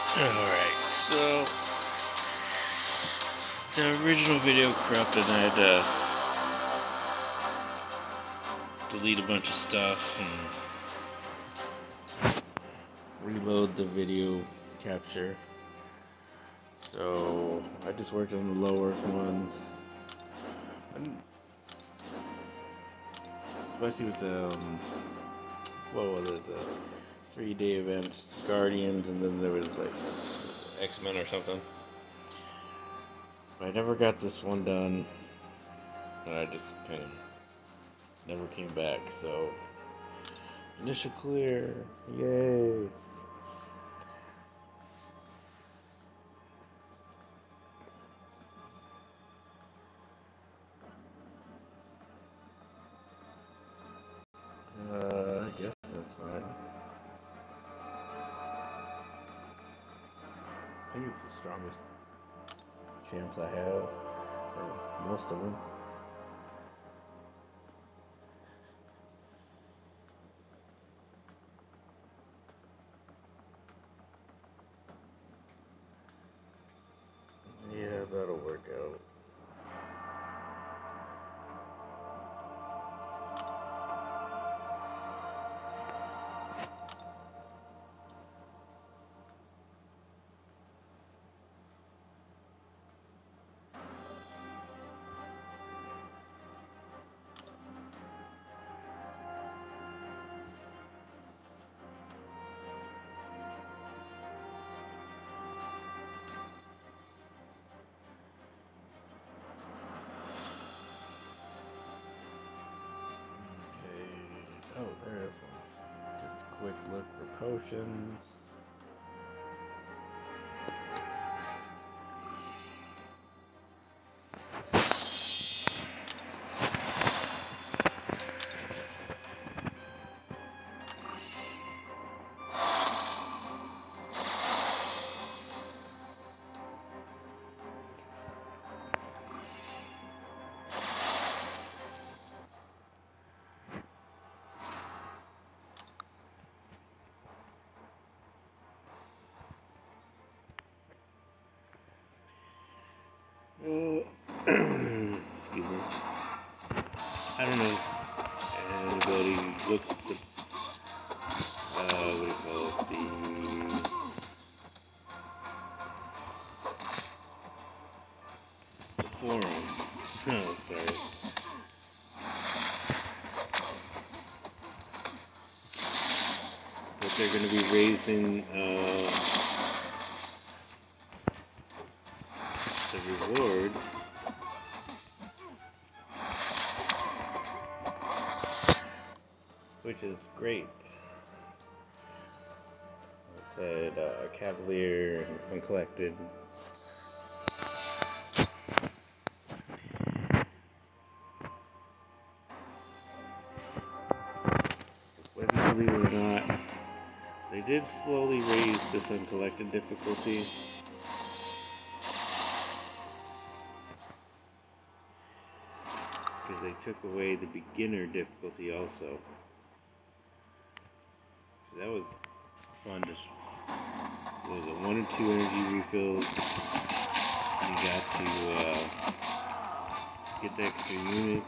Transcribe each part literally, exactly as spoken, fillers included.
Alright, so the original video corrupted and I had to delete a bunch of stuff and reload the video capture. So I just worked on the lower ones. Especially with the, um, what was it, the three day events, Guardians, and then there was like X-Men or something. But I never got this one done, and I just kind of never came back, so initial clear, yay! Uh, I guess that's fine. I think it's the strongest chance I have, or most of them. Yeah, that'll work out. Oh, there is one. Just a quick look for potions. Uh, excuse me. I don't know if anybody looked at the, uh, what do you call it, the, the forum. Oh, sorry. But they're going to be raising, uh, the reward. Which is great. I said uh, Cavalier and Uncollected. Whether you believe it or not, they did slowly raise this Uncollected difficulty. Because they took away the beginner difficulty also. So that was fun. Just was it one or two energy refills? You got to uh, get the extra unit.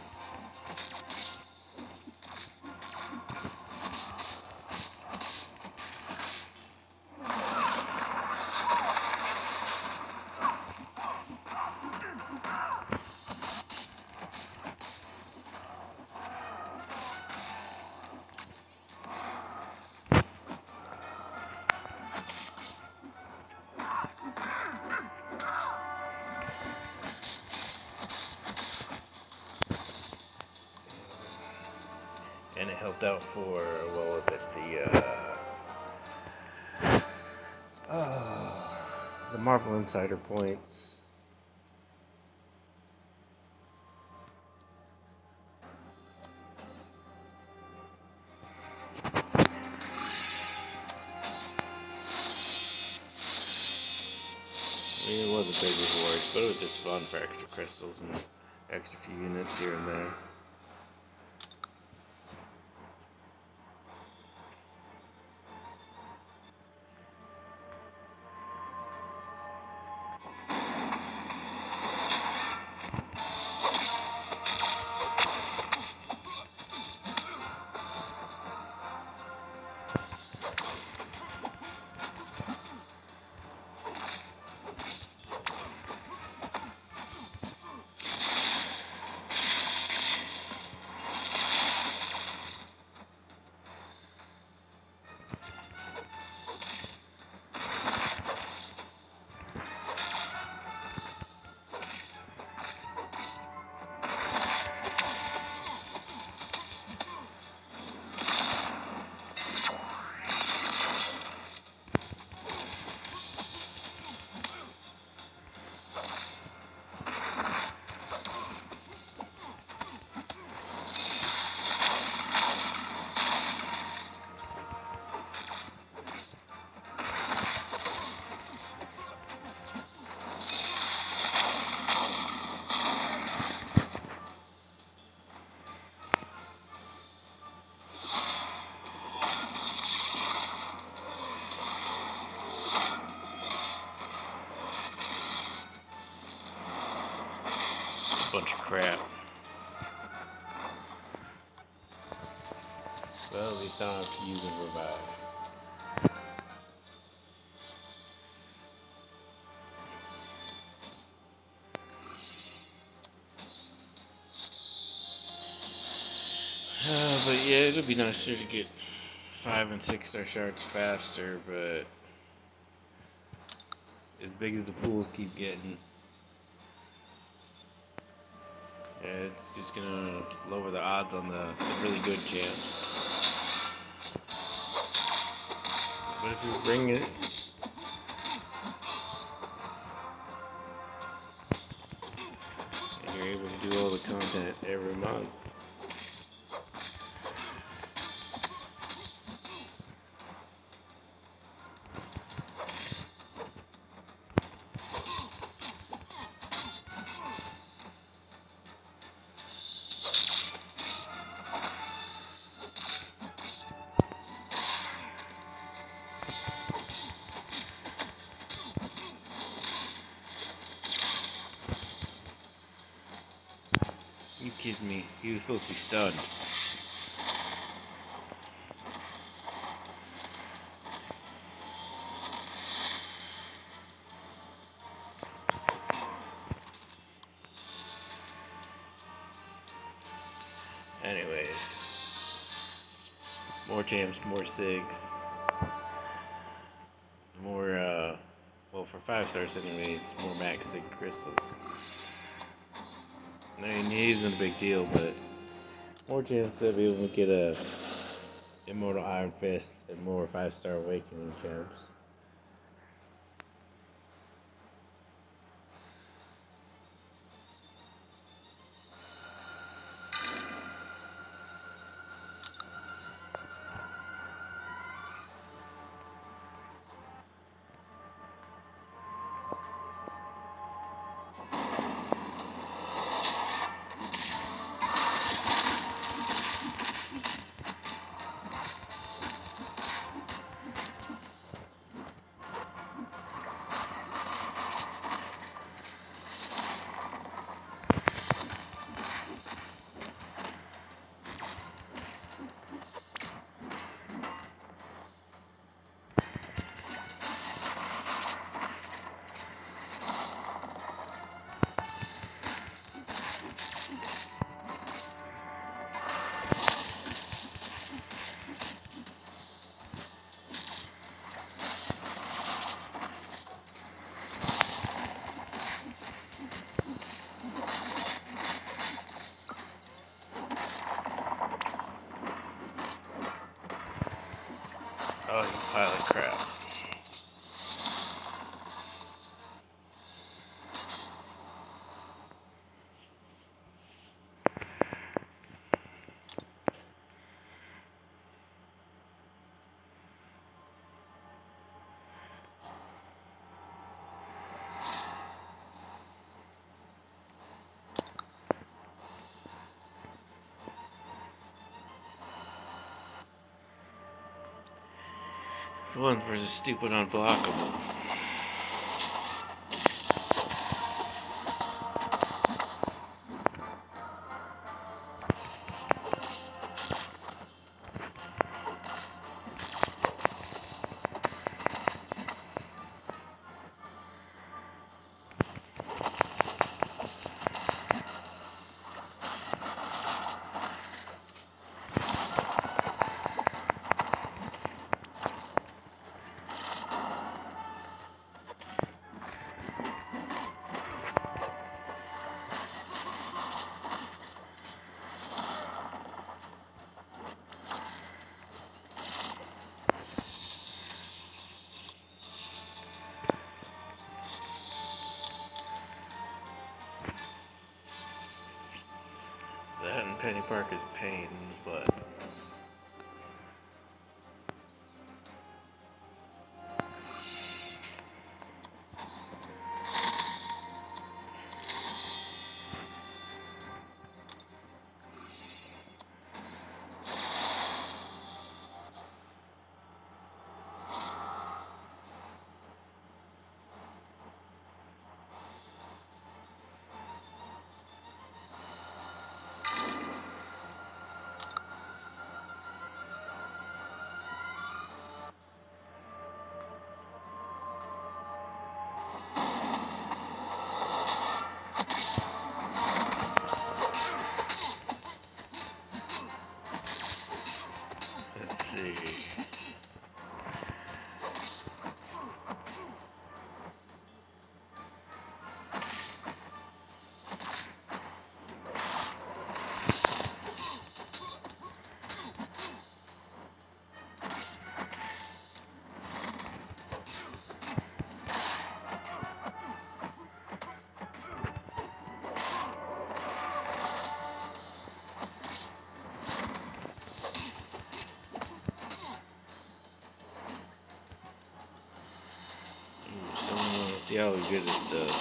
And it helped out for, what was it, the, uh, uh, the Marvel Insider points. I mean, it wasn't big rewards, but it was just fun for extra crystals and extra few units here and there. crap. Well, at least I don't have to use a revive. Uh, but yeah, it'll be nicer to get five and six star shards faster, but as big as the pools keep getting, yeah, it's just gonna lower the odds on the, the really good champs. But if you bring it, and you're able to do all the content every month, you kidding me? He was supposed to be stunned. Anyways, more champs, more sigs, more, uh, well, for five stars anyways, more max sig crystals. I mean, he isn't a big deal, but more chance to be able to get a Immortal Iron Fist and more five star awakening champs. Oh, you pile of crap. One for the stupid unblockable. That and Penny Parker's pain in his butt. see how good it does.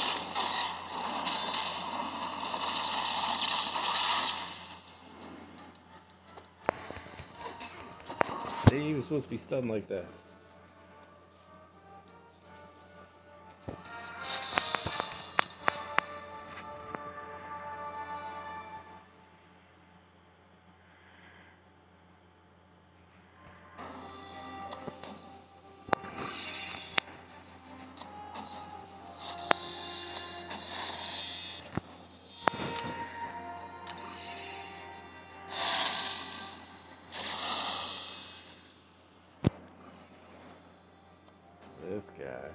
They ain't even supposed to be stunned like that. This guy.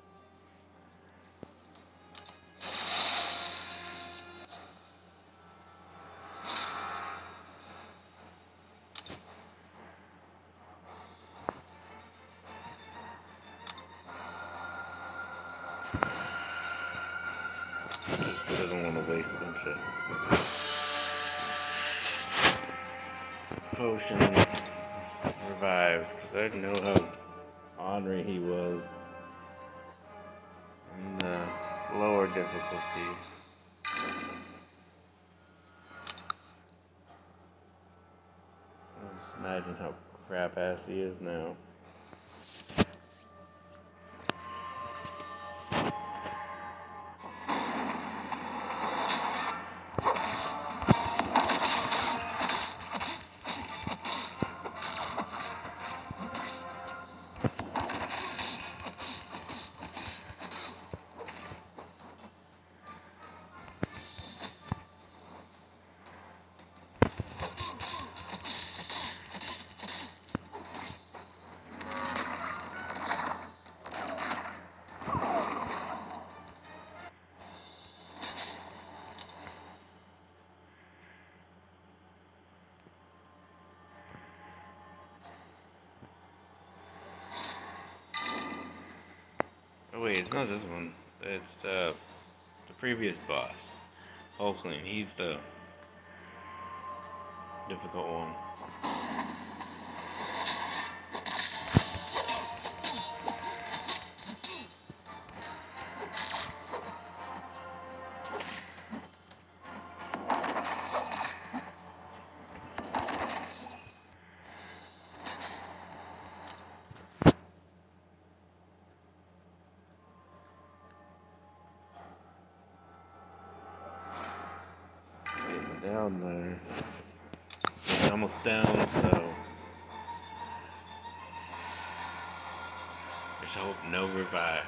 Just because I don't want to waste a bunch of potions, revives, because I know how ornery he was in the lower difficulty. Just imagine how crap ass he is now. Oh wait, it's not this one. It's the the previous boss, Hulkling. He's the difficult one. Getting down there. It's almost down, so there's hope no revives.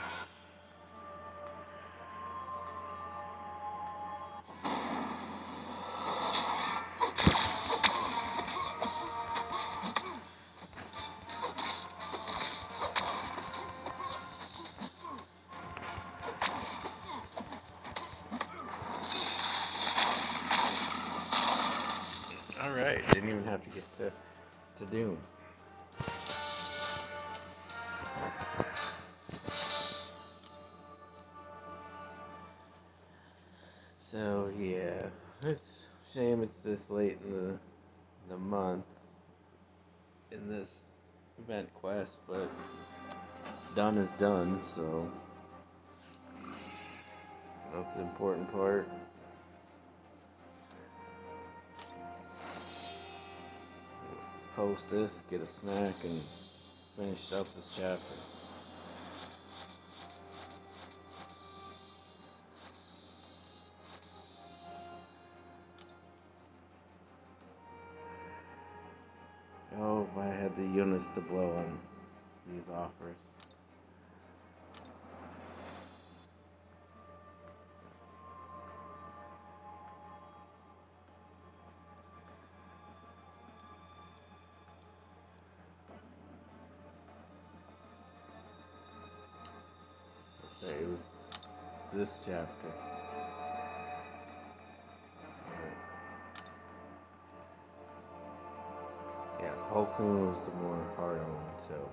Alright, didn't even have to get to, to Doom. So yeah, it's a shame it's this late in the, the month in this event quest, but done is done, so that's the important part. Post this, get a snack, and finish up this chapter. Oh, if I had the units to blow on these offers. Okay, it was this chapter. Yeah, Hulkling was the more harder one, so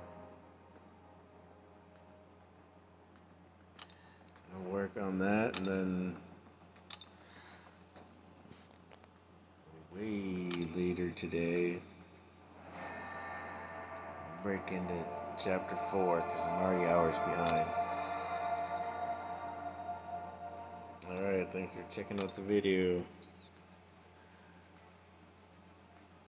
I'll work on that, and then way later today, break into chapter four because I'm already hours behind. Thanks for checking out the video.